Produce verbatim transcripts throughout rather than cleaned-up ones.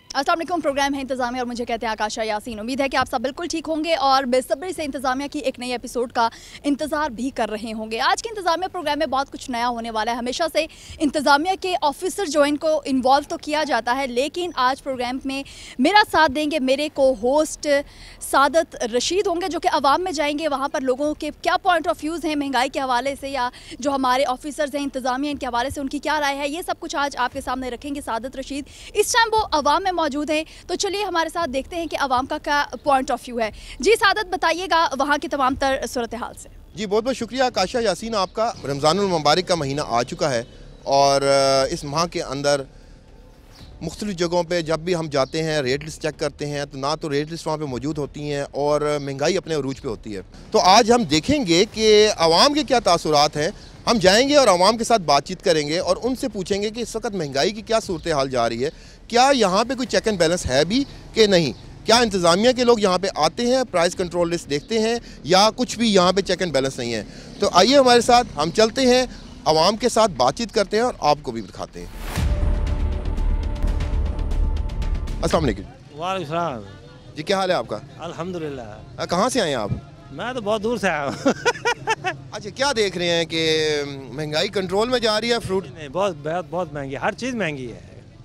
अस्सलाम वालेकुम। प्रोग्राम है इंतज़ामिया और मुझे कहते हैं आकाशा यासीन। उम्मीद है कि आप सब बिल्कुल ठीक होंगे और बेसब्री से इंतज़ामिया की एक नई एपिसोड का इंतज़ार भी कर रहे होंगे। आज के इंतज़ामिया प्रोग्राम में बहुत कुछ नया होने वाला है। हमेशा से इंतज़ामिया के ऑफिसर जो इनको इन्वॉल्व तो किया जाता है, लेकिन आज प्रोग्राम में मेरा साथ देंगे मेरे को होस्ट सादत रशीद होंगे, जो कि अवाम में जाएंगे, वहाँ पर लोगों के क्या पॉइंट ऑफ व्यूज़ हैं महंगाई के हवाले से, या जो हमारे ऑफिसर्स हैं इंतज़ामिया इनके हवाले से उनकी क्या राय है, ये सब कुछ आज आपके सामने रखेंगे सादत रशीद। इस टाइम वो अवाम में मौजूद हैं, तो चलिए हमारे साथ देखते हैं कि अवाम का क्या पॉइंट ऑफ व्यू है। जी सादत, बताइएगा वहाँ की तमाम तर सूरत हाल से। जी बहुत बहुत शुक्रिया आकाशा यासीन आपका। रमज़ानुल मुबारक का महीना आ चुका है और इस माह के अंदर मुख्तलिफ़ जगहों पे जब भी हम जाते हैं रेट लिस्ट चेक करते हैं तो ना तो रेट लिस्ट वहाँ पे मौजूद होती हैं और महंगाई अपने अरूज पे होती है। तो आज हम देखेंगे कि आवाम के क्या तासुरात हैं। हम जाएंगे और आवाम के साथ बातचीत करेंगे और उनसे पूछेंगे कि इस वक्त महंगाई की क्या सूरत हाल जा रही है, क्या यहाँ पे कोई चेक एंड बैलेंस है भी कि नहीं, क्या इंतज़ामिया के लोग यहाँ पे आते हैं, प्राइस कंट्रोल लिस्ट देखते हैं, या कुछ भी यहाँ पे चेक एंड बैलेंस नहीं है। तो आइए हमारे साथ हम चलते हैं, आवाम के साथ बातचीत करते हैं और आपको भी दिखाते हैं। अस्सलाम वालेकुम। वालेकुम सलाम जी, क्या हाल है आपका? अल्हम्दुलिल्लाह। कहाँ से आए हैं आप? मैं तो बहुत दूर से आया हूँ। अच्छा, क्या देख रहे हैं कि महंगाई कंट्रोल में जा रही है? फ्रूट नहीं, बहुत बहुत बहुत महंगी है, हर चीज़ महंगी है।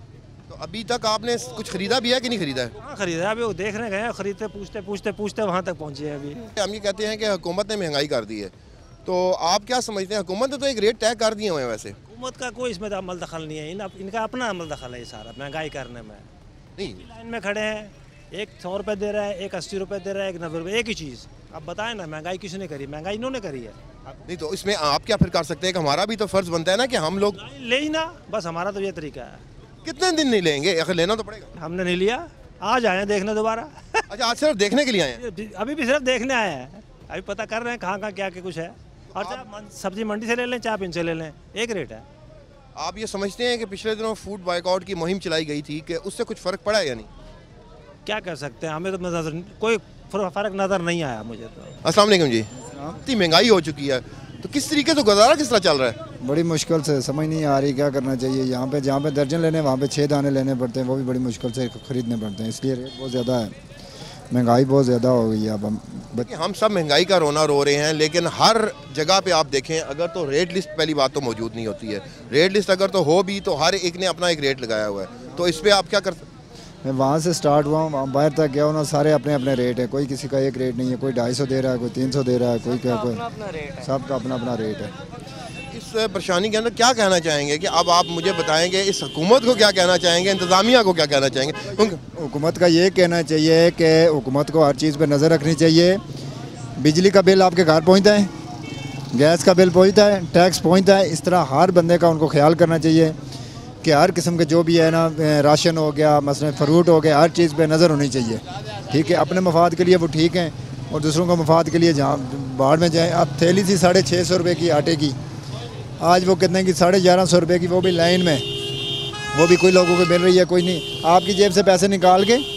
तो अभी तक आपने कुछ खरीदा भी है कि नहीं खरीदा है? कहाँ खरीदा? अभी वो देखने गए हैं, खरीदते पूछते पूछते पूछते वहाँ तक पहुँचे हैं। अभी हम ये कहते हैं कि हुकूमत ने महंगाई कर दी है, तो आप क्या समझते हैं? हुकूमत ने तो एक रेट तय कर दिए हुए हैं। वैसे हुकूमत का कोई इसमें अमल दखल नहीं है, इन, इनका अपना अमल दखल है ये सारा महंगाई करने में। नहीं, लाइन में खड़े हैं, एक सौ रुपये दे रहा है, एक अस्सी रुपये दे रहा है, एक नब्बे रुपये, एक ही चीज़। अब बताएं ना, महंगाई किसने करी? महंगाई इन्होंने करी है। नहीं तो इसमें आप क्या फिर कर सकते हैं कि हमारा भी तो फ़र्ज़ बनता है ना कि हम लोग ले ही ना, बस हमारा तो ये तरीका है। कितने दिन नहीं लेंगे, अगर लेना तो पड़ेगा। हमने नहीं लिया, आज आए हैं देखने दोबारा। अच्छा, आज सिर्फ देखने के लिए आए हैं? अभी भी सिर्फ देखने आए हैं, अभी पता कर रहे हैं कहाँ कहाँ क्या क्या कुछ है। और चाहे सब्जी मंडी से ले लें चाहे इनसे ले लें, एक रेट है। आप ये समझते हैं कि पिछले दिनों फूड बाइकआउट की मुहिम चलाई गई थी कि उससे कुछ फ़र्क पड़ा है या नहीं? क्या कर सकते हैं, हमें तो नजर कोई फ़र्क नज़र नहीं आया मुझे तो। अस्सलाम वालेकुम जी। इतनी महंगाई हो चुकी है तो किस तरीके से गुजारा किस तरह चल रहा है? बड़ी मुश्किल से, समझ नहीं आ रही क्या करना चाहिए। यहाँ पे जहाँ पे दर्जन लेने वहाँ पे छः दाने लेने पड़ते हैं, वो भी बड़ी मुश्किल से खरीदने पड़ते हैं, इसलिए रेट बहुत ज़्यादा है, महंगाई बहुत ज़्यादा हो गई है। अब हम हम सब महंगाई का रोना रो रहे हैं, लेकिन हर जगह पे आप देखें अगर तो रेट लिस्ट पहली बात तो मौजूद नहीं होती है। रेट लिस्ट अगर तो हो भी तो हर एक ने अपना एक रेट लगाया हुआ है, तो इस पर आप क्या कर सकते? मैं वहाँ से स्टार्ट हुआ हूँ, वहाँ बाहर तक गया हूँ ना, सारे अपने अपने रेट है, कोई किसी का एक रेट नहीं है। कोई ढाई सौ दे रहा है, कोई तीन सौ दे रहा है, कोई क्या, कोई सबका अपना अपना रेट है। इस परेशानी के अंदर क्या कहना चाहेंगे कि अब आप मुझे बताएंगे, इस हुकूमत को क्या कहना चाहेंगे, इंतज़ामिया को क्या कहना चाहेंगे? हुकूमत का ये कहना चाहिए कि हुकूमत को हर चीज़ पर नज़र रखनी चाहिए। बिजली का बिल आपके घर पहुँचता है, गैस का बिल पहुँचता है, टैक्स पहुँचता है, इस तरह हर बंदे का उनको ख्याल करना चाहिए कि हर किस्म के जो भी है ना, राशन हो गया, मसलन फ्रूट हो गया, हर चीज़ पे नज़र होनी चाहिए। ठीक है, अपने मफाद के लिए वो ठीक हैं और दूसरों का मफाद के लिए जहाँ बाढ़ में जाए। अब थैली थी साढ़े छः सौ रुपये की आटे की, आज वो कितने की? साढ़े ग्यारह सौ रुपये की, वो भी लाइन में, वो भी कोई लोगों को मिल रही है, कोई नहीं। आपकी जेब से पैसे निकाल के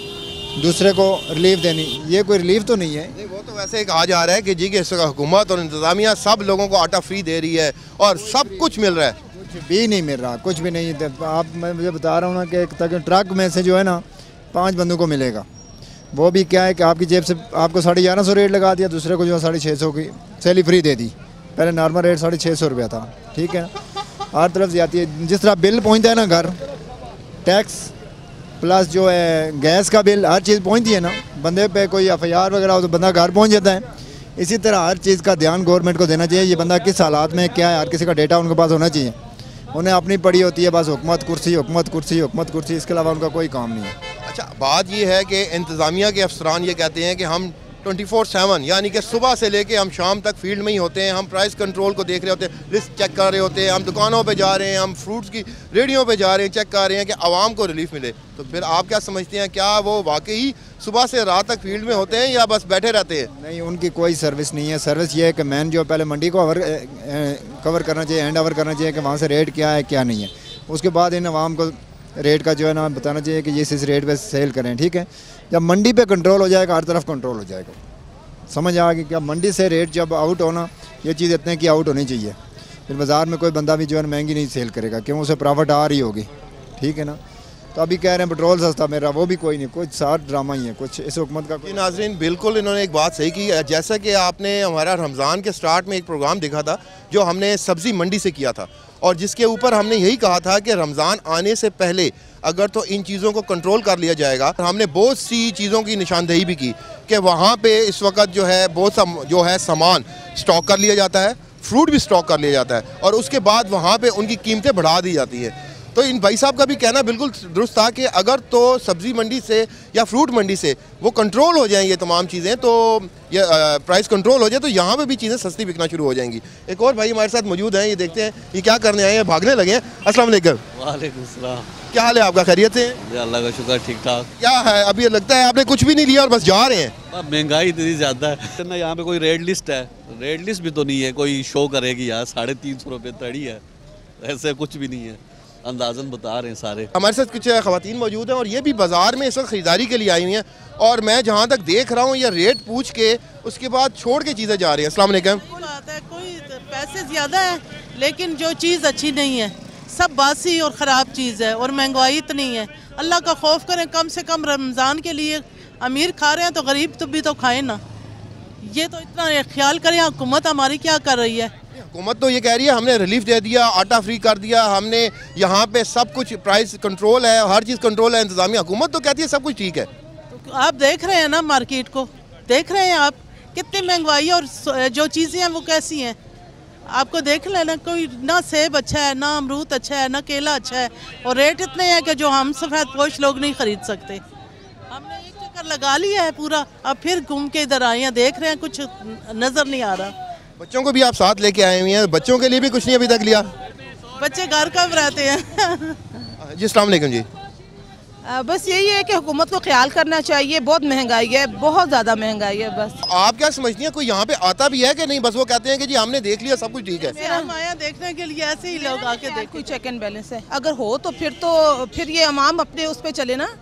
दूसरे को रिलीफ देनी, ये कोई रिलीफ तो नहीं है। नहीं, वो तो वैसे कहा जा रहा है कि जी कि इस हुकूमत और इंतज़ामिया सब लोगों को आटा फ्री दे रही है और सब कुछ मिल रहा है। कुछ भी नहीं मिल रहा, कुछ भी नहीं। आप, मैं मुझे बता रहा हूँ ना कि तक ट्रक में से जो है ना पांच बंदों को मिलेगा, वो भी क्या है कि आपकी जेब से आपको साढ़े ग्यारह सौ रेट लगा दिया, दूसरे को जो है साढ़े छः सौ की सैली फ्री दे दी। पहले नॉर्मल रेट साढ़े छः सौ रुपया था। ठीक है, हर तरफ से आती है। जिस तरह बिल पहुँचता है ना घर, टैक्स प्लस जो है गैस का बिल, हर चीज़ पहुँचती है ना, बंदे पे कोई एफ आई आर वगैरह हो तो बंदा घर पहुँच जाता है। इसी तरह हर चीज़ का ध्यान गवर्नमेंट को देना चाहिए, ये बंदा किस हालात में क्या है, हर किसी का डेटा उनके पास होना चाहिए। उन्हें अपनी पड़ी होती है बस हुकूमत कुर्सी हुकूमत कुर्सी हुकूमत कुर्सी, इसके अलावा उनका कोई काम नहीं है। अच्छा, बात ये है कि इंतज़ामिया के अफसरान ये कहते हैं कि हम ट्वेंटी फोर सेवन यानी कि सुबह से लेके हम शाम तक फील्ड में ही होते हैं, हम प्राइस कंट्रोल को देख रहे होते हैं, लिस्ट चेक कर रहे होते हैं, हम दुकानों पे जा रहे हैं, हम फ्रूट्स की रेडियो पे जा रहे हैं, चेक कर रहे हैं कि आवाम को रिलीफ मिले। तो फिर आप क्या समझते हैं, क्या वो वाकई सुबह से रात तक फील्ड में होते हैं या बस बैठे रहते हैं? नहीं, उनकी कोई सर्विस नहीं है। सर्विस ये है कि मैन जो पहले मंडी को अवर कवर करना चाहिए, हैंड ओवर करना चाहिए कि वहाँ से रेट क्या है क्या नहीं है, उसके बाद इन आवाम को रेट का जो है ना बताना चाहिए कि ये इस रेट पे सेल करें। ठीक है, जब मंडी पे कंट्रोल हो जाएगा हर तरफ कंट्रोल हो जाएगा। समझ आ गई क्या? मंडी से रेट जब आउट होना, ये चीज़ इतने की आउट होनी चाहिए, फिर बाज़ार में कोई बंदा भी जो है महंगी नहीं सेल करेगा, क्यों? उसे प्रॉफिट आ रही होगी। ठीक है ना, तो अभी कह रहे हैं पेट्रोल सस्ता मिल रहा, वो भी कोई नहीं, कुछ सारा ड्रामा ही है कुछ इस हुकूमत का। जी नाज़रीन, बिल्कुल इन्होंने एक बात सही की। जैसा कि आपने हमारा रमज़ान के स्टार्ट में एक प्रोग्राम देखा था जो हमने सब्ज़ी मंडी से किया था, और जिसके ऊपर हमने यही कहा था कि रमज़ान आने से पहले अगर तो इन चीज़ों को कंट्रोल कर लिया जाएगा। हमने बहुत सी चीज़ों की निशानदेही भी की कि वहाँ पे इस वक्त जो है बहुत सा जो है सामान स्टॉक कर लिया जाता है, फ्रूट भी स्टॉक कर लिया जाता है, और उसके बाद वहाँ पे उनकी कीमतें बढ़ा दी जाती है। तो इन भाई साहब का भी कहना बिल्कुल दुरुस्त था कि अगर तो सब्ज़ी मंडी से या फ्रूट मंडी से वो कंट्रोल हो जाएं ये तमाम चीज़ें, तो ये प्राइस कंट्रोल हो जाए तो यहाँ पे भी चीज़ें सस्ती बिकना शुरू हो जाएंगी। एक और भाई हमारे साथ मौजूद हैं, ये देखते हैं ये क्या करने आए हैं, भागने लगे हैं। अस्सलाम वालेकुम। वालेकुम सलाम। क्या हाल है आपका, खैरियत से? अल्लाह का शुक्र, ठीक ठाक। क्या है अभी लगता है आपने कुछ भी नहीं लिया और बस जा रहे हैं? महंगाई इतनी ज़्यादा है ना, यहाँ पे कोई रेड लिस्ट है, रेड लिस्ट भी तो नहीं है, कोई शो करेगी यार। साढ़े तीन सौ रुपये तड़ी है, ऐसे कुछ भी नहीं है, अंदाजन बता रहे हैं सारे। हमारे साथ कुछ ख़वातीन मौजूद हैं और ये भी बाज़ार में इस वक्त ख़रीदारी के लिए आई हुई हैं, और मैं जहाँ तक देख रहा हूँ ये रेट पूछ के उसके बाद छोड़ के चीज़ें जा रही हैं। अस्सलाम वालेकुम। बात है, कोई पैसे ज़्यादा है लेकिन जो चीज़ अच्छी नहीं है, सब बासी और ख़राब चीज़ है, और महंगाई इतनी है। अल्लाह का खौफ करें, कम से कम रमज़ान के लिए अमीर खा रहे हैं तो गरीब तो भी तो खाएं ना। ये तो इतना ख्याल करें हुकूमत हमारी क्या कर रही है। हुकूमत तो ये कह रही है हमने रिलीफ दे दिया, आटा फ्री कर दिया, हमने यहाँ पे सब कुछ प्राइस कंट्रोल है, हर चीज़ कंट्रोल है, इंतजामिया। हुकूमत तो कहती है सब कुछ ठीक है। तो आप देख रहे हैं ना, मार्केट को देख रहे हैं आप, कितनी महंगाई और जो चीज़ें हैं वो कैसी हैं, आपको देख लेना। कोई ना सेब अच्छा है, ना अमरूद अच्छा है, ना केला अच्छा है, और रेट इतने हैं कि जो हम सफ़ेद पोश लोग नहीं ख़रीद सकते। हमने एक चक्कर लगा लिया है पूरा, अब फिर घूम के इधर आए हैं, देख रहे हैं कुछ नज़र नहीं आ रहा। बच्चों को भी आप साथ लेके आए हुए हैं, बच्चों के लिए भी कुछ नहीं अभी तक लिया? बच्चे घर कब रहते हैं। जी अस्सलाम वालेकुम जी। आ, बस यही है कि हुकूमत को ख्याल करना चाहिए, बहुत महंगाई है, बहुत ज़्यादा महंगाई है। बस आप क्या समझती हैं, कोई यहाँ पे आता भी है कि नहीं, बस वो कहते हैं कि जी हमने देख लिया सब कुछ ठीक है? हम आया देखने के लिए, ऐसे ही लोग आके देख। कोई चेक एंड बैलेंस है, अगर हो तो फिर तो फिर ये अवाम अपने उस पर चले ना।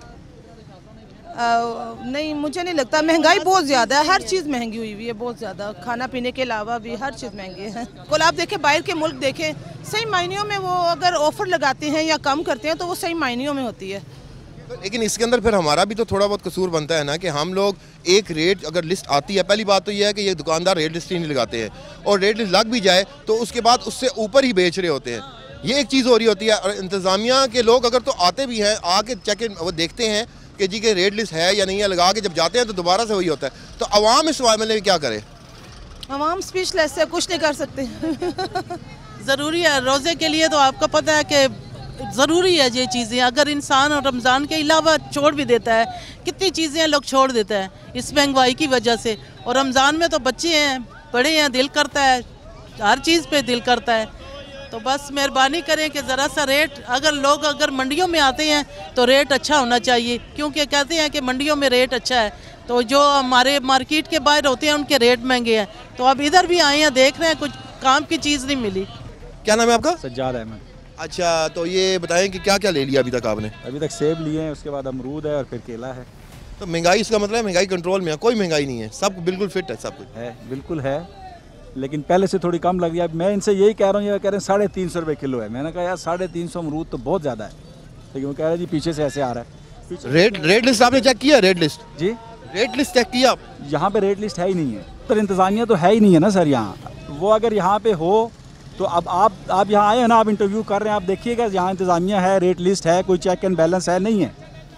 आ, नहीं, मुझे नहीं लगता। महंगाई बहुत ज़्यादा है, हर चीज़ महंगी हुई हुई है, बहुत ज़्यादा। खाना पीने के अलावा भी हर चीज़ महंगी है। कल आप देखें बाहर के मुल्क देखें, सही मायनियों में वो अगर ऑफ़र लगाते हैं या कम करते हैं तो वो सही मायनियों में होती है। लेकिन इसके अंदर फिर हमारा भी तो थोड़ा बहुत कसूर बनता है ना, कि हम लोग एक रेट अगर लिस्ट आती है, पहली बात तो यह है कि ये दुकानदार रेट लिस्ट ही नहीं लगाते हैं, और रेट लिस्ट लग भी जाए तो उसके बाद उससे ऊपर ही बेच रहे होते हैं। ये एक चीज़ हो रही होती है। और इंतज़ामिया के लोग अगर तो आते भी हैं, आके चेक वो देखते हैं कि जी के रेट लिस्ट है या नहीं है, लगा के जब जाते हैं तो दोबारा से वही होता है। तो अवाम इस मामले में क्या करे? अवाम स्पीचलेस है, कुछ नहीं कर सकते। ज़रूरी है रोज़े के लिए, तो आपको पता है कि ज़रूरी है ये चीज़ें। अगर इंसान रमज़ान के अलावा छोड़ भी देता है, कितनी चीज़ें लोग छोड़ देता है इस महंगाई की वजह से। और रमज़ान में तो बच्चे हैं, बड़े हैं, दिल करता है, हर चीज़ पे दिल करता है। तो बस मेहरबानी करें कि ज़रा सा रेट, अगर लोग अगर मंडियों में आते हैं तो रेट अच्छा होना चाहिए, क्योंकि कहते हैं कि मंडियों में रेट अच्छा है, तो जो हमारे मार्केट के बाहर होते हैं उनके रेट महंगे हैं। तो अब इधर भी आए हैं, देख रहे हैं, कुछ काम की चीज़ नहीं मिली। क्या नाम है आपका? सज्जाद अहमद। अच्छा, तो ये बताएं कि क्या क्या ले लिया अभी तक आपने? अभी तक सेब लिए हैं, उसके बाद अमरूद है और फिर केला है। तो महंगाई, इसका मतलब है महंगाई कंट्रोल में है? कोई महंगाई नहीं है, सब बिल्कुल फिट है, सब कुछ है, बिल्कुल है, लेकिन पहले से थोड़ी कम लग रही है। मैं इनसे यही कह रहा हूँ, ये कह रहे हैं साढ़े तीन सौ रुपये किलो है। मैंने कहा यार साढ़े तीन सौ अमरूद तो बहुत ज़्यादा है, लेकिन वो कह रहे हैं जी पीछे से ऐसे आ रहा है। रेट रेट लिस्ट आपने चेक किया? रेट लिस्ट जी, रेट लिस्ट चेक किया? यहाँ पे रेट लिस्ट है ही नहीं है, तो इंतज़ामिया तो है ही नहीं है ना सर यहाँ। वो अगर यहाँ पे हो तो अब आप आप यहाँ आए हैं ना, आप इंटरव्यू कर रहे हैं, आप देखिएगा यहाँ इंतज़ामिया है, रेट लिस्ट है, कोई चेक एंड बैलेंस है? नहीं है,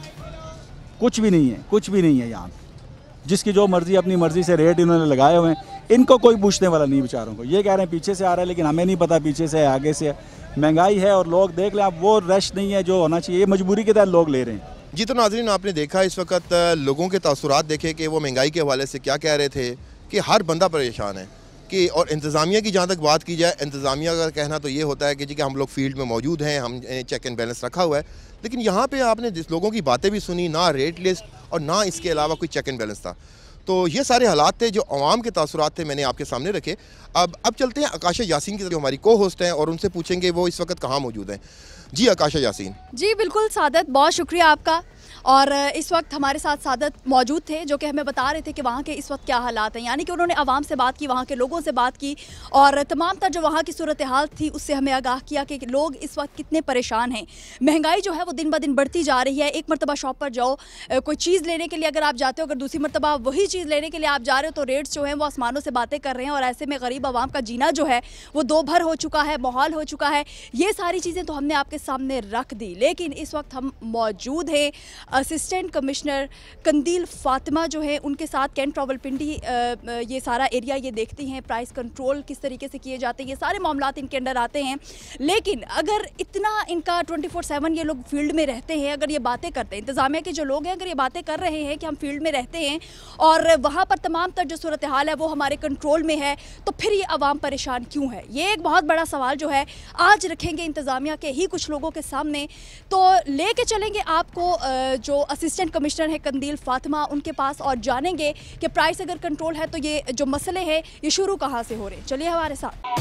कुछ भी नहीं है, कुछ भी नहीं है यहाँ। जिसकी जो मर्ज़ी, अपनी मर्ज़ी से रेट इन्होंने लगाए हुए हैं, इनको कोई पूछने वाला नहीं बेचारों को। ये कह रहे हैं पीछे से आ रहा है, लेकिन हमें नहीं पता पीछे से है आगे से। महंगाई है और लोग देख लें आप, वो रश नहीं है जो होना चाहिए, मजबूरी के तहत लोग ले रहे हैं। जी, तो नाज़रीन आपने देखा इस वक्त लोगों के तासुरात देखे कि वो महंगाई के हवाले से क्या कह रहे थे, कि हर बंदा परेशान है कि। और इंतज़ामिया की जहाँ तक बात की जाए, इंतज़ामिया का कहना तो ये होता है कि जी कि हम लोग फील्ड में मौजूद हैं, हम चेक एंड बैलेंस रखा हुआ है। लेकिन यहाँ पे आपने जिस लोगों की बातें भी सुनी, ना रेट लिस्ट और ना इसके अलावा कोई चेक एंड बैलेंस था। तो ये सारे हालात थे जो अवाम के तासुरात थे, मैंने आपके सामने रखे। अब अब चलते हैं आकाशा यासीन की, जो हमारी को होस्ट हैं, और उनसे पूछेंगे वो इस वक्त कहाँ मौजूद हैं। जी आकाशा यासीन। जी बिल्कुल सादत, बहुत शुक्रिया आपका। और इस वक्त हमारे साथ सादत मौजूद थे जो कि हमें बता रहे थे कि वहाँ के इस वक्त क्या हालात हैं। यानी कि उन्होंने आवाम से बात की, वहाँ के लोगों से बात की और तमाम तर जो वहाँ की सूरत हाल थी उससे हमें आगाह किया कि लोग इस वक्त कितने परेशान हैं। महंगाई जो है वो दिन ब दिन बढ़ती जा रही है। एक मरतबा शॉप पर जाओ, कोई चीज़ लेने के लिए अगर आप जाते हो, अगर दूसरी मरतबा वही चीज़ लेने के लिए आप जा रहे हो तो रेट्स जो हैं वो आसमानों से बातें कर रहे हैं और ऐसे में गरीब आवाम का जीना जो है वो दो भर हो चुका है, माहौल हो चुका है। ये सारी चीज़ें तो हमने आपके सामने रख दी, लेकिन इस वक्त हम मौजूद हैं असिस्टेंट कमिश्नर कंदील फातिमा जो है उनके साथ। कैंट रावलपिंडी ये सारा एरिया ये देखती हैं, प्राइस कंट्रोल किस तरीके से किए जाते हैं, ये सारे मामलात इनके अंडर आते हैं। लेकिन अगर इतना इनका ट्वेंटी फोर सेवन ये लोग फील्ड में रहते हैं, अगर ये बातें करते हैं, इंतज़ामिया के जो लोग हैं अगर ये बातें कर रहे हैं कि हम फील्ड में रहते हैं और वहाँ पर तमाम तर जो सूरत हाल है वो हमारे कंट्रोल में है, तो फिर ये आवाम परेशान क्यों है? ये एक बहुत बड़ा सवाल जो है आज रखेंगे इंतज़ामिया के ही कुछ लोगों के सामने। तो लेके चलेंगे आपको जो असिस्टेंट कमिश्नर है कंदील फातिमा उनके पास और जानेंगे कि प्राइस अगर कंट्रोल है तो ये जो मसले हैं ये शुरू कहाँ से हो रहे हैं। चलिए हमारे साथ।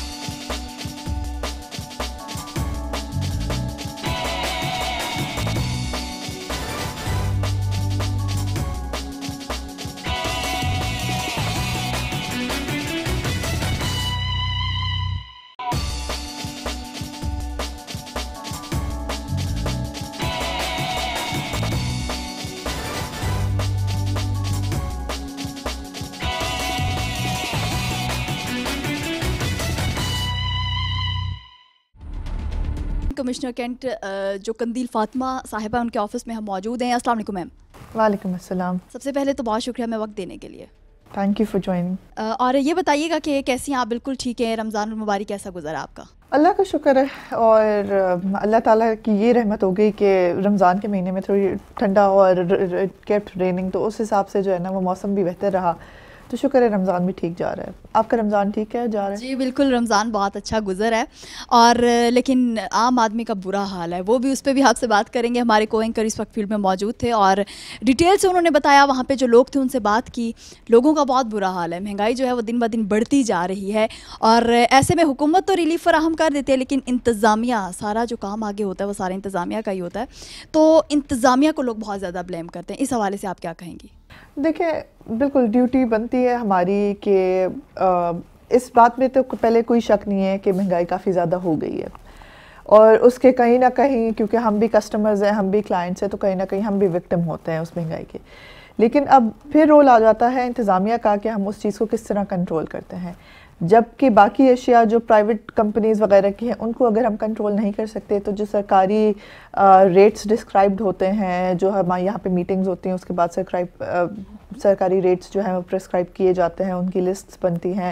कमिश्नर कैंट जो कंदील फातिमा साहिबा उनके ऑफिस में हम मौजूद हैं। अस्सलाम वालेकुम मैम। वालेकुम अस्सलाम। सबसे पहले तो बहुत शुक्रिया हमें वक्त देने के लिए। Thank you for joining. और ये बताइएगा कि कैसी हैं आप? बिल्कुल ठीक है। रमज़ान मुबारक कैसा गुजरा आपका? अल्लाह का शुक्र है और अल्लाह ताला की ये रहमत हो गई कि रमज़ान के महीने में थोड़ी ठंडा और केप्ट रेनिंग, तो उस हिसाब से जो है ना वो मौसम भी बेहतर रहा, तो शुक्र है रमज़ान भी ठीक जा रहा है। आपका रमज़ान ठीक है जा रहा है? जी बिल्कुल, रमज़ान बहुत अच्छा गुजर है और लेकिन आम आदमी का बुरा हाल है, वो भी उस पर भी आपसे बात करेंगे। हमारे को एंकर इस वक्त फील्ड में मौजूद थे और डिटेल से उन्होंने बताया, वहाँ पे जो लोग थे उनसे बात की, लोगों का बहुत बुरा हाल है। महंगाई जो है वो दिन ब दिन बढ़ती जा रही है और ऐसे में हुकूमत तो रिलीफ फराहम कर देती है, लेकिन इंतज़ामिया, सारा जो काम आगे होता है वो सारा इंतज़ामिया का ही होता है। तो इंतज़ामिया को लोग बहुत ज़्यादा ब्लेम करते हैं, इस हवाले से आप क्या कहेंगी? देखिए, बिल्कुल ड्यूटी बनती है हमारी कि इस बात में तो पहले कोई शक नहीं है कि महंगाई काफ़ी ज़्यादा हो गई है और उसके कहीं ना कहीं, क्योंकि हम भी कस्टमर्स हैं, हम भी क्लाइंट्स हैं, तो कहीं ना कहीं हम भी विक्टिम होते हैं उस महंगाई के। लेकिन अब फिर रोल आ जाता है इंतज़ामिया का कि हम उस चीज़ को किस तरह कंट्रोल करते हैं, जबकि बाकी अशिया जो प्राइवेट कंपनीज़ वगैरह की हैं उनको अगर हम कंट्रोल नहीं कर सकते तो जो सरकारी रेट्स डिस्क्राइब्ड होते हैं, जो हमारे यहाँ पे मीटिंग्स होती हैं उसके बाद सरक्राइब सरकारी रेट्स जो हैं वो प्रिस्क्राइब किए जाते हैं, उनकी लिस्ट्स बनती हैं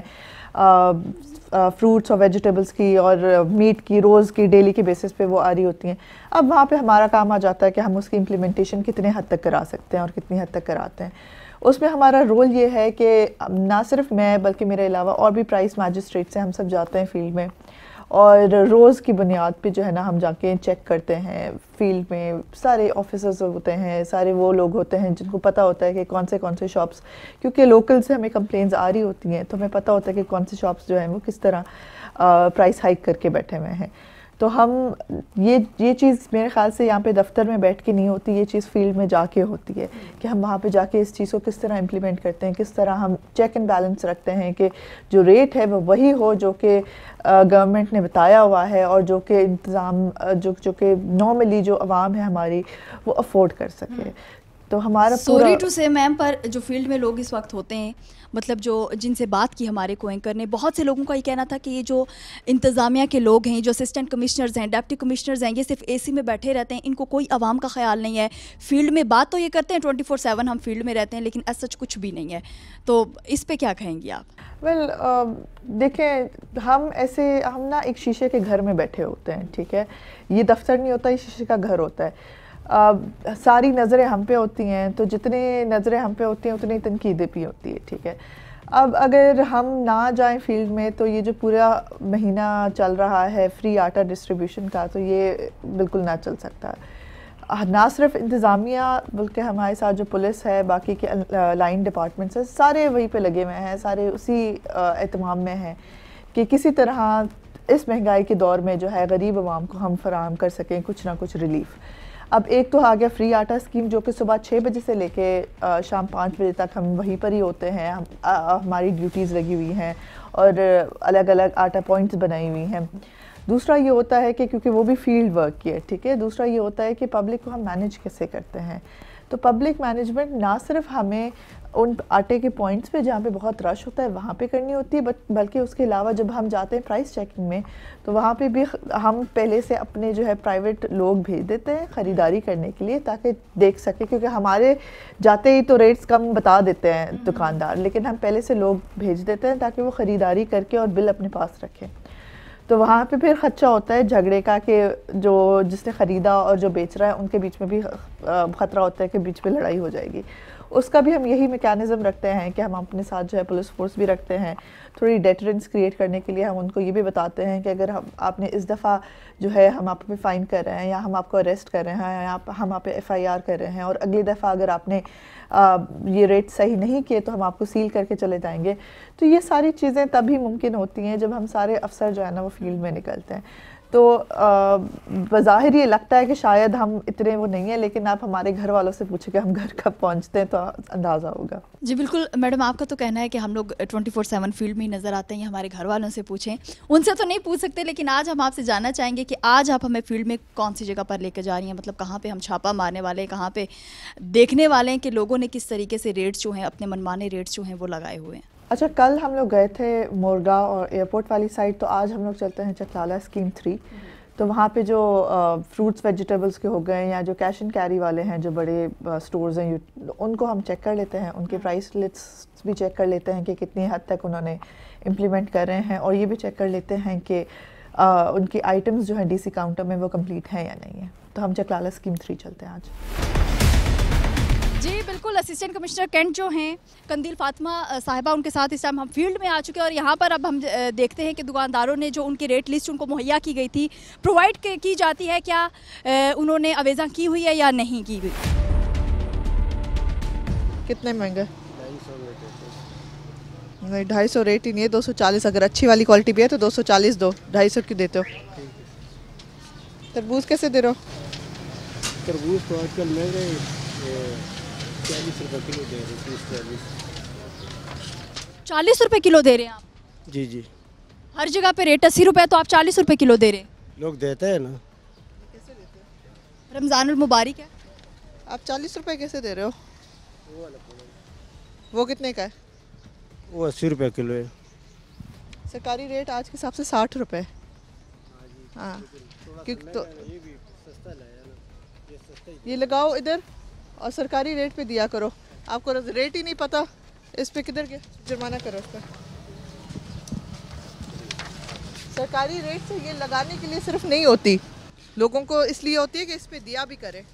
फ्रूट्स और वेजिटेबल्स की और मीट की, रोज़ की, डेली के बेसिस पे वो आ रही होती हैं। अब वहाँ पे हमारा काम आ जाता है कि हम उसकी इम्प्लीमेंटेशन कितने हद तक करा सकते हैं और कितनी हद तक कराते हैं। उसमें हमारा रोल ये है कि ना सिर्फ मैं बल्कि मेरे अलावा और भी प्राइस मैजिस्ट्रेट से हम सब जाते हैं फील्ड में और रोज़ की बुनियाद पे जो है ना हम जाके चेक करते हैं। फील्ड में सारे ऑफिसर्स होते हैं, सारे वो लोग होते हैं जिनको पता होता है कि कौन से कौन से शॉप्स, क्योंकि लोकल से हमें कंप्लेंट्स आ रही होती हैं तो हमें पता होता है कि कौन से शॉप्स जो हैं वो किस तरह प्राइस हाइक करके बैठे हुए हैं। तो हम ये ये चीज़ मेरे ख़्याल से यहाँ पे दफ्तर में बैठ के नहीं होती, ये चीज़ फील्ड में जाके होती है कि हम वहाँ पे जाके इस चीज़ को किस तरह इम्प्लीमेंट करते हैं, किस तरह हम चेक एंड बैलेंस रखते हैं कि जो रेट है वो वही हो जो कि गवर्नमेंट ने बताया हुआ है और जो कि इंतज़ाम जो जो कि नॉर्मली जो आवाम है हमारी वो अफोर्ड कर सके। तो हमारा सॉरी टू से मैम, पर जो फील्ड में लोग इस वक्त होते हैं, मतलब जो जिनसे बात की हमारे को एंकर ने, बहुत से लोगों का ये कहना था कि ये जो इंतज़ामिया के लोग हैं, जो असिस्टेंट कमिश्नर्स हैं, डिप्टी कमिश्नर्स हैं, ये सिर्फ एसी में बैठे रहते हैं, इनको कोई आवाम का ख्याल नहीं है। फील्ड में बात तो ये करते हैं ट्वेंटी फोर सेवन हम फील्ड में रहते हैं, लेकिन ऐसा सच कुछ भी नहीं है। तो इस पर क्या कहेंगी आप? वेल well, uh, देखें, हम ऐसे हम ना एक शीशे के घर में बैठे होते हैं, ठीक है, ये दफ्तर नहीं होता, ये शीशे का घर होता है। Uh, सारी नज़रें हम पे होती हैं, तो जितनी नज़रें हम पे होती हैं उतनी तनकीदें भी होती है, ठीक है। अब अगर हम ना जाएं फील्ड में तो ये जो पूरा महीना चल रहा है फ्री आटा डिस्ट्रीब्यूशन का, तो ये बिल्कुल ना चल सकता। ना सिर्फ इंतज़ामिया बल्कि हमारे साथ जो पुलिस है, बाकी के लाइन डिपार्टमेंट्स हैं, सारे वहीं पे लगे हुए हैं, सारे उसी एहतमाम में हैं कि किसी तरह इस महंगाई के दौर में जो है गरीब आवाम को हम फराहम कर सकें कुछ ना कुछ रिलीफ। अब एक तो आ गया फ्री आटा स्कीम, जो कि सुबह छः बजे से लेके शाम पाँच बजे तक हम वहीं पर ही होते हैं। हम आ, हमारी ड्यूटीज़ लगी हुई हैं और अलग अलग आटा पॉइंट्स बनाई हुई हैं। दूसरा ये होता है कि क्योंकि वो भी फील्ड वर्क की है, ठीक है। दूसरा ये होता है कि पब्लिक को हम मैनेज कैसे करते हैं। तो पब्लिक मैनेजमेंट ना सिर्फ हमें उन आटे के पॉइंट्स पे जहाँ पे बहुत रश होता है वहाँ पे करनी होती है, बल्कि उसके अलावा जब हम जाते हैं प्राइस चेकिंग में तो वहाँ पे भी हम पहले से अपने जो है प्राइवेट लोग भेज देते हैं ख़रीदारी करने के लिए, ताकि देख सके, क्योंकि हमारे जाते ही तो रेट्स कम बता देते हैं दुकानदार, लेकिन हम पहले से लोग भेज देते हैं ताकि वो ख़रीदारी करके और बिल अपने पास रखें। तो वहाँ पे फिर खदशा होता है झगड़े का कि जो जिसने ख़रीदा और जो बेच रहा है उनके बीच में भी ख़तरा होता है कि बीच में लड़ाई हो जाएगी। उसका भी हम यही मैकेनिज़्म रखते हैं कि हम अपने साथ जो है पुलिस फोर्स भी रखते हैं, थोड़ी डेटरेंस क्रिएट करने के लिए हम उनको ये भी बताते हैं कि अगर हम आपने इस दफ़ा जो है हम आप पे फ़ाइन कर रहे हैं या हम आपको अरेस्ट कर रहे हैं या हम आप पे एफ़ आई आर कर रहे हैं और अगली दफ़ा अगर आपने आ, ये रेट सही नहीं किए तो हम आपको सील करके चले जाएंगे। तो ये सारी चीज़ें तभी मुमकिन होती हैं जब हम सारे अफसर जो है ना वो फील्ड में निकलते हैं। तो बज़ाहिर ये लगता है कि शायद हम इतने वो नहीं है, लेकिन आप हमारे घर वालों से पूछे कि हम घर कब पहुंचते हैं तो अंदाज़ा होगा। जी बिल्कुल मैडम, आपका तो कहना है कि हम लोग ट्वेंटी फोर सेवन फील्ड में ही नज़र आते हैं, हमारे घर वालों से पूछें। उनसे तो नहीं पूछ सकते, लेकिन आज हम आपसे जानना चाहेंगे कि आज आप हमें फील्ड में कौन सी जगह पर लेकर जा रही हैं, मतलब कहाँ पर हम छापा मारने वाले हैं, कहाँ पर देखने वाले हैं कि लोगों ने किस तरीके से रेट्स जो हैं अपने मनमाने रेट्स जो हैं वो लगाए हुए हैं। अच्छा, कल हम लोग गए थे मोरगा और एयरपोर्ट वाली साइड, तो आज हम लोग चलते हैं चकलाला स्कीम थ्री। तो वहाँ पे जो फ्रूट्स वेजिटेबल्स के हो गए या जो कैश एंड कैरी वाले हैं जो बड़े स्टोर्स हैं, उनको हम चेक कर लेते हैं, उनके प्राइस लिस्ट भी चेक कर लेते हैं कि कितनी हद तक उन्होंने इम्प्लीमेंट कर रहे हैं, और ये भी चेक कर लेते हैं कि आ, उनकी आइटम्स जो हैं डीसी काउंटर में वो कंप्लीट हैं या नहीं है। तो हम चकलाला स्कीम थ्री चलते हैं आज। जी बिल्कुल, असिस्टेंट कमिश्नर कैंट जो हैं कंदील फातिमा साहिबा, उनके साथ इस टाइम हम फील्ड में आ चुके हैं और यहाँ पर अब हम देखते हैं कि दुकानदारों ने जो उनकी रेट लिस्ट उनको मुहैया की गई थी, प्रोवाइड की जाती है, क्या उन्होंने अवेज़ा की हुई है या नहीं की हुई। कितने महंगे? नहीं, ढाई सौ रेट ही नहीं है, दो सौ चालीस। अगर अच्छी वाली क्वालिटी भी है तो दो सौ चालीस दो, ढाई सौ क्यों देते हो? तरबूज कैसे दे रहे हो? तरबूज तो आजकल मिल रहे चालीस रुपये किलो दे रहे हैं। चालीस चालीस रुपये किलो दे रहे हैं आप? जी जी, हर जगह पे रेट अस्सी रुपये, तो आप चालीस रुपये किलो दे रहे हैं? लोग देते हैं ना। कैसे देते हैं? रमज़ानुल मुबारक है, आप चालीस रुपये कैसे दे रहे हो? वो कितने का है? वो अस्सी रुपये किलो है। सरकारी रेट आज के हिसाब से साठ रुपये। हाँ, क्योंकि तो ये लगाओ इधर और सरकारी रेट पे दिया करो। आपको रेट ही नहीं पता, इस पे किधर के जुर्माना करो इस पर। सरकारी रेट से ये लगाने के लिए सिर्फ नहीं होती, लोगों को इसलिए होती है कि इस पे दिया भी करें।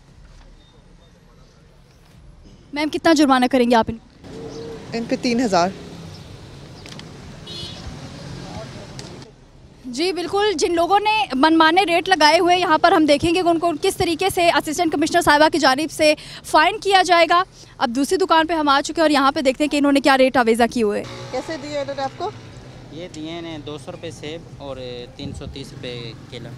मैम कितना जुर्माना करेंगे आप इन इन पे? तीन हज़ार। जी बिल्कुल, जिन लोगों ने मनमाने रेट लगाए हुए यहाँ पर हम देखेंगे कि उनको किस तरीके से असिस्टेंट कमिश्नर साहिबा की जानिब से फ़ाइन किया जाएगा। अब दूसरी दुकान पे हम आ चुके हैं और यहाँ पे देखते हैं कि इन्होंने क्या रेट अवेज़ा किए हुए। कैसे दिए इन्होंने आपको? ये दिए ने दो सौ रुपये सेब और तीन सौ तीस रुपये केला।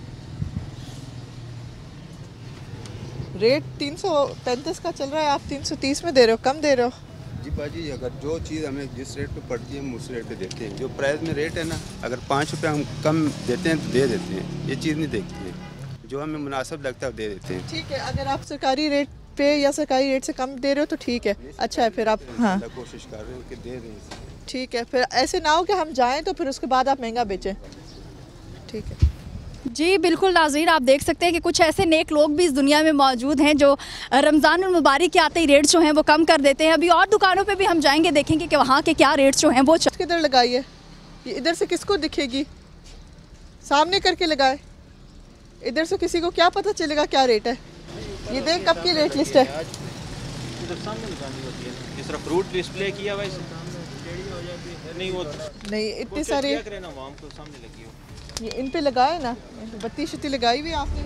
रेट तीन सौ पैंतीस का चल रहा है, आप तीन सौ तीस में दे रहे हो, कम दे रहे हो। जी बाजी, अगर जो चीज़ हमें जिस रेट पे पड़ती है हम उस रेट पे देते हैं। जो प्राइस में रेट है ना, अगर पाँच रुपये हम कम देते हैं तो दे देते हैं, ये चीज़ नहीं देखती है। जो हमें मुनासिब लगता है वो दे देते हैं। ठीक है, अगर आप सरकारी रेट पे या सरकारी रेट से कम दे रहे हो तो ठीक है, अच्छा है। फिर आप हाँ कोशिश कर रहे हैं कि दे दें, ठीक है। फिर ऐसे ना हो कि हम जाएँ तो फिर उसके बाद आप महंगा बेचें। ठीक है जी बिल्कुल नाज़रीन, आप देख सकते हैं कि कुछ ऐसे नेक लोग भी इस दुनिया में मौजूद हैं जो रमज़ानुल मुबारक के आते ही रेट्स जो हैं वो कम कर देते हैं। अभी और दुकानों पे भी हम जाएंगे, देखेंगे कि वहाँ के क्या रेट्स जो हैं वो। किधर लगाई है ये? इधर से किसको दिखेगी? सामने करके लगाए, इधर से किसी को क्या पता चलेगा क्या रेट है? ये देख कब की रेट लिस्ट है। जिस तरह फ्रूट डिस्प्ले किया हुआ नहीं वो नहीं, इतने सारे ये इन पे लगाए ना, बत्ती शत्ती लगाई हुई आपने।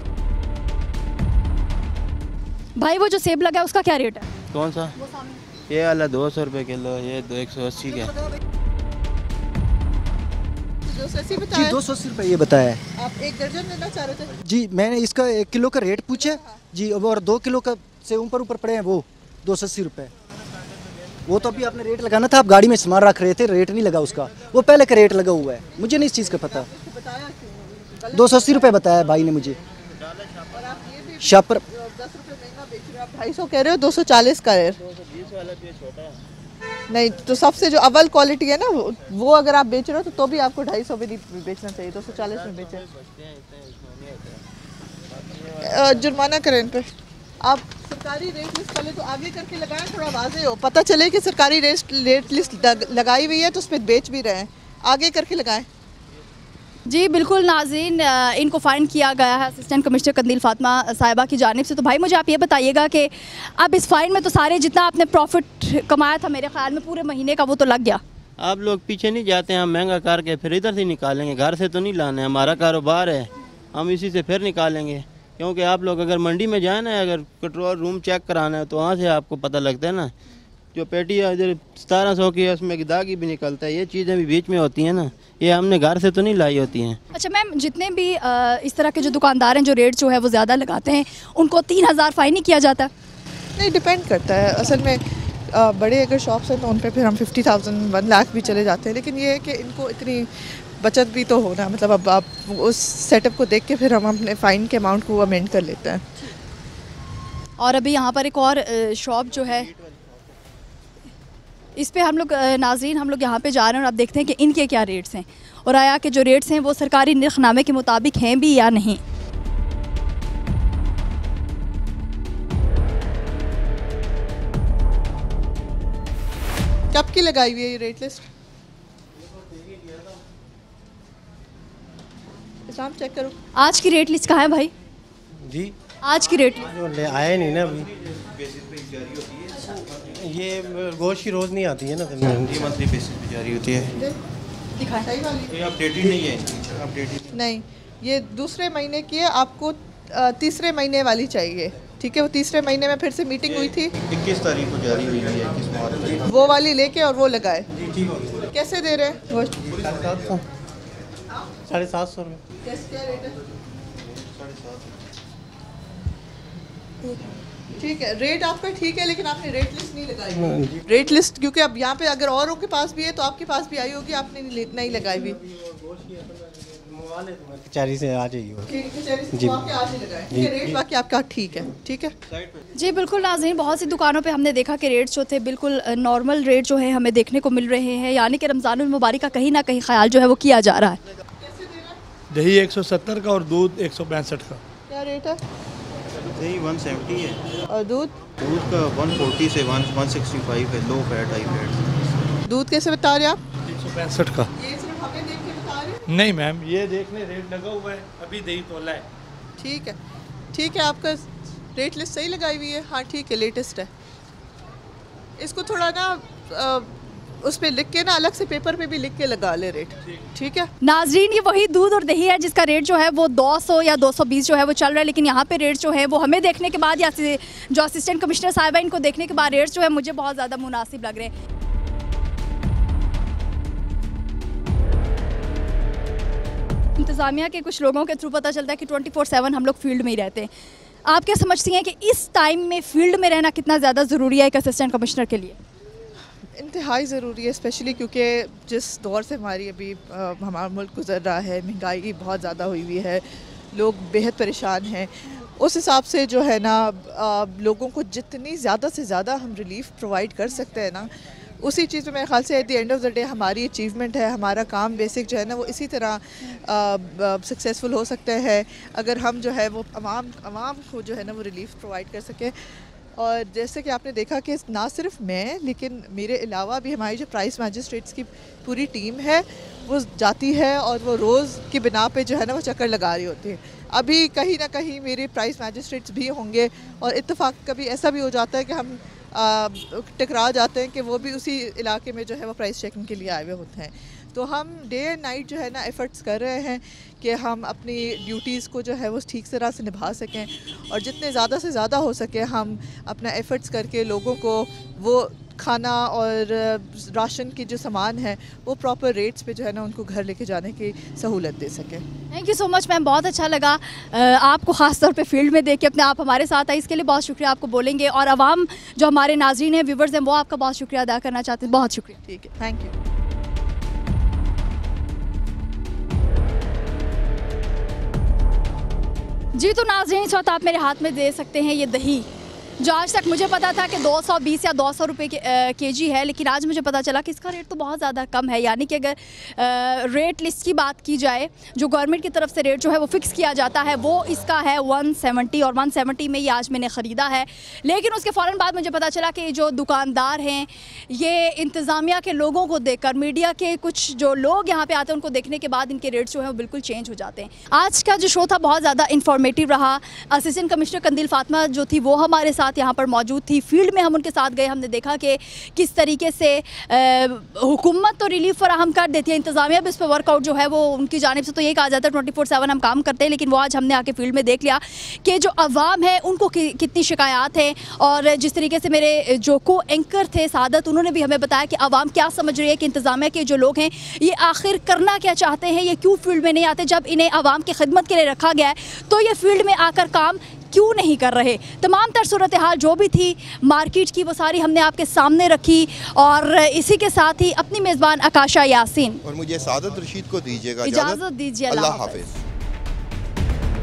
भाई वो जो सेब लगा है उसका क्या रेट है? कौन सा? ये वाला दो सौ रुपये किलो, ये दो एक सौ अस्सी का। दो सौ अस्सी जी बताया। दो सौ अस्सी रुपये ये बताया है। आप एक दर्जन लेना चाह रहे थे? जी मैंने इसका एक किलो का रेट पूछा जी, और दो किलो का से ऊपर ऊपर पड़े हैं वो दो सौ अस्सी रुपये। वो तो अभी आपने रेट लगाना था, आप गाड़ी में सामान रख रहे थे, रेट नहीं लगा उसका, वो पहले का रेट लगा हुआ है, मुझे नहीं इस चीज़ का पता। दो सौ अस्सी रुपये बताया भाई ने मुझे। शापर दस रुपये महंगा बेच रहे हो आप, ढाई सौ कह रहे हो, दो सौ चालीस का है। नहीं तो सबसे जो अव्वल क्वालिटी है ना वो, वो अगर आप बेच रहे हो तो, तो भी आपको ढाई सौ भी नहीं बेचना चाहिए, दो सौ चालीस में बेचें। जुर्माना करें इन पे। आप सरकारी रेट लिस्ट पहले तो आगे करके लगाएं, थोड़ा वाज़ेह हो, पता चले कि सरकारी रेट रेट लिस्ट लगाई हुई है तो उस पर बेच भी रहे हैं, आगे करके लगाएं। जी बिल्कुल नाज़रीन, इनको फ़ाइन किया गया है असिस्टेंट कमिश्नर कंदील फातिमा साहिबा की जानिब से। तो भाई मुझे आप ये बताइएगा कि अब इस फ़ाइन में तो सारे जितना आपने प्रॉफिट कमाया था मेरे ख्याल में पूरे महीने का वो तो लग गया। आप लोग पीछे नहीं जाते हैं, हम महंगा करके फिर इधर से निकालेंगे, घर से तो नहीं लाना है, हमारा कारोबार है, हम इसी से फिर निकालेंगे। क्योंकि आप लोग अगर मंडी में जाए ना, अगर पेट्रोल रूम चेक कराना है तो वहाँ से आपको पता लगता है ना, जो पेटी इधर सतारह सौ की है उसमें दागी भी निकलता है, ये चीज़ें भी बीच में होती हैं ना, ये हमने घर से तो नहीं लाई होती हैं। अच्छा मैम, जितने भी आ, इस तरह के जो दुकानदार हैं जो रेट जो है वो ज़्यादा लगाते हैं, उनको तीन हज़ार फ़ाइन ही किया जाता है? नहीं, डिपेंड करता है असल में। आ, बड़े अगर शॉप्स हैं तो उन पर फिर हम फिफ्टी थाउजेंड वन लाख भी चले जाते हैं, लेकिन ये है कि इनको इतनी बचत भी तो होना, मतलब अब आप उस सेटअप को देख के फिर हम अपने फ़ाइन के अमाउंट को अमेंड कर लेते हैं। और अभी यहाँ पर एक और शॉप जो है, इस पे हम लोग नाज़रीन हम लोग यहाँ पे जा रहे हैं और आप देखते हैं कि इनके क्या रेट्स हैं और आया कि जो रेट्स हैं वो सरकारी निर्खनामे के मुताबिक हैं भी या नहीं। कब की लगाई हुई है ये रेट लिस्ट? इस्लाम चेक करो। आज की रेट लिस्ट कहाँ है भाई? जी आज की रेट ले आए नहीं ना अभी, ये गोश्त की रोज़ नहीं आती है ना, ये मंथली बेसिस पे जारी होती है। दिखाएं। ये अपडेटेड नहीं है, अपडेटेड नहीं, ये दूसरे महीने की है, आपको तीसरे महीने वाली चाहिए, ठीक है? वो तीसरे महीने में फिर से मीटिंग हुई थी, इक्कीस तारीख को जारी हुई है, इक्कीस मार्च वो वाली लेके और वो लगाए। कैसे दे रहे हैं गोश्त? साढ़े सात सौ रुपये। क्या रेट है? ठीक है, रेट आपका ठीक है, लेकिन आपने रेट लिस्ट नहीं लगाई। रेट लिस्ट क्योंकि अब यहाँ पे अगर औरों के पास भी है तो आपके पास भी आई होगी, आपने नहीं लगाई भी। कचहरी से आ जाइए जी, रेट बाकी आपका ठीक है, ठीक है जी बिल्कुल नाज़रीन। बहुत सी दुकानों पे हमने देखा कि रेट्स जो थे बिल्कुल नॉर्मल रेट जो है हमें देखने को मिल रहे हैं, यानी कि रमज़ानुल मुबारक का कहीं ना कहीं ख्याल जो है वो किया जा रहा है। दही एक सौ सत्तर का और दूध एक सौ पैंसठ का। क्या रेट है? दही वन सेवेंटी है और दूध दूध का वन फोर्टी से वन वन सिक्सटी फाइव है, लो फैट हाई फैट। दूध कैसे बता रहे हैं आप? एक सौ पैंसठ का। ये सिर्फ हमें देख के बता रहे हैं? नहीं मैम, ये देखने रेट लगा हुआ है, अभी दही तोला है। ठीक है, ठीक है, आपका रेट लिस्ट सही लगाई हुई है। हाँ ठीक है, लेटेस्ट है। इसको थोड़ा ना आ, उस पे लिख के ना अलग से पेपर पे भी लिख के लगा ले रेट, ठीक है नाजरीन। ये वही दूध और दही है जिसका रेट जो है वो दो सौ या दो सौ बीस जो है वो चल रहा है, लेकिन यहाँ पे रेट जो है वो हमें देखने के बाद या जो असिस्टेंट कमिश्नर साहिबा इनको देखने के बाद रेट जो है मुझे बहुत ज़्यादा मुनासिब लग रहे हैं। इंतज़ामिया के कुछ लोगों के थ्रू पता चलता है कि ट्वेंटी फोर सेवन हम लोग फील्ड में ही रहते हैं। आप क्या समझती हैं कि इस टाइम में फील्ड में रहना कितना ज़्यादा ज़रूरी है एक असिस्टेंट कमिश्नर के लिए? इंतहाई ज़रूरी है, स्पेशली क्योंकि जिस दौर से हमारी अभी आ, हमारा मुल्क गुजर रहा है, महंगाई बहुत ज़्यादा हुई हुई है, लोग बेहद परेशान हैं। उस हिसाब से जो है ना आ, लोगों को जितनी ज़्यादा से ज़्यादा हम रिलीफ प्रोवाइड कर सकते हैं ना, उसी चीज़ में मेरे ख्याल से at the end of the day हमारी अचीवमेंट है, हमारा काम बेसिक जो है ना वो इसी तरह सक्सेसफुल हो सकते हैं अगर हम जो है वो अवाम अवाम को जो है ना वो रिलीफ प्रोवाइड कर सकें। और जैसे कि आपने देखा कि ना सिर्फ मैं लेकिन मेरे अलावा भी हमारी जो प्राइस मैजिस्ट्रेट्स की पूरी टीम है वो जाती है और वो रोज़ की बिना पे जो है ना वो चक्कर लगा रही होती है। अभी कहीं ना कहीं मेरे प्राइस मैजिस्ट्रेट्स भी होंगे और इत्तेफाक कभी ऐसा भी हो जाता है कि हम टकरा जाते हैं कि वो भी उसी इलाके में जो है वो प्राइस चेकिंग के लिए आए हुए होते हैं। तो हम डे एंड नाइट जो है ना एफ़र्ट्स कर रहे हैं कि हम अपनी ड्यूटीज़ को जो है वो ठीक तरह से निभा सकें और जितने ज़्यादा से ज़्यादा हो सके हम अपना एफ़र्ट्स करके लोगों को वो खाना और राशन की जो सामान है वो प्रॉपर रेट्स पे जो है ना उनको घर लेके जाने की सहूलत दे सके। Thank you so much ma'am, बहुत अच्छा लगा आपको ख़ास तौर पे फील्ड में देख के अपने आप हमारे साथ आए, इसके लिए बहुत शुक्रिया आपको बोलेंगे। और आवाम जो हमारे नाज़रीन हैं, व्यूवर्स हैं, वो आपका बहुत शुक्रिया अदा करना चाहते हैं। बहुत शुक्रिया। ठीक है, थैंक यू। जी तो नाज़रीन, इस वक्त आप मेरे हाथ में दे सकते हैं ये दही, जो आज तक मुझे पता था कि दो सौ बीस या दो सौ रुपये के, के जी है, लेकिन आज मुझे पता चला कि इसका रेट तो बहुत ज़्यादा कम है। यानी कि अगर आ, रेट लिस्ट की बात की जाए, जो गवर्नमेंट की तरफ से रेट जो है वो फ़िक्स किया जाता है, वो इसका है वन सेवेंटी, और वन सेवेंटी में ये आज मैंने ख़रीदा है। लेकिन उसके फ़ौरन बाद मुझे पता चला कि जो दुकानदार हैं, ये इंतज़ामिया के लोगों को देखकर, मीडिया के कुछ जो लोग यहाँ पर आते हैं उनको देखने के बाद इनके रेट जो है वो बिल्कुल चेंज हो जाते हैं। आज का जो शो था बहुत ज़्यादा इंफॉर्मेटिव रहा। असिस्टेंट कमिश्नर कंदील फातिमा जो थी वो हमारे साथ यहाँ पर मौजूद थी। फील्ड में हम उनके साथ गए, हमने देखा कि किस तरीके से हुकूमत तो रिलीफ फराहम कर देती है, इंतज़ामिया भी इस पर वर्कआउट जो है वो उनकी जानिब से तो ये कहा जाता है ट्वेंटी फोर सेवन हम काम करते हैं, लेकिन वो आज हमने आके फील्ड में देख लिया कि जो अवाम है उनको कि, कितनी शिकायत है। और जिस तरीके से मेरे जो को एंकर थे सादत, उन्होंने भी हमें बताया कि अवाम क्या समझ रही है कि इंतज़ामिया के जो लोग हैं ये आखिर करना क्या चाहते हैं, ये क्यों फील्ड में नहीं आते। जब इन्हें अवाम की खिदमत के लिए रखा गया है तो ये फील्ड में आकर काम क्यों नहीं कर रहे। तमाम तर सूरत हाल जो भी थी मार्केट की, वो सारी हमने आपके सामने रखी। और इसी के साथ ही अपनी मेज़बान आकाशा यासीन और मुझे सादत रशीद को दीजिएगा इजाज़त दीजिए। अल्लाह हाफ़िज़।